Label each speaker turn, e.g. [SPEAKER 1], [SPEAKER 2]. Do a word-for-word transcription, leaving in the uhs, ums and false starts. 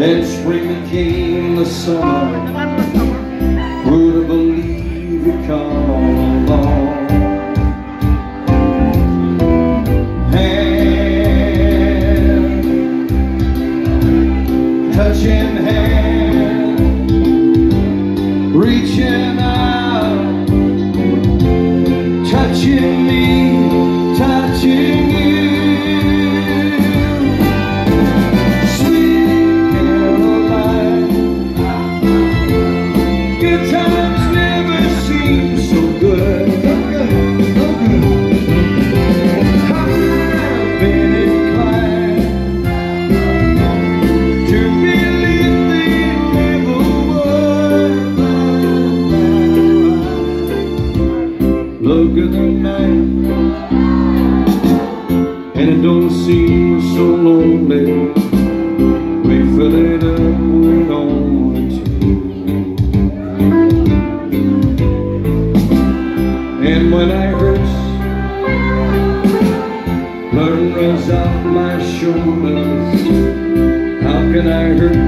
[SPEAKER 1] Then spring became the summer. Would have believed it come along. Hand, touching hand, reaching out, touching me, touching you. Look at the night, and it don't seem so lonely. We fill it up with only two. And when I hurt, blood runs off my shoulders. How can I hurt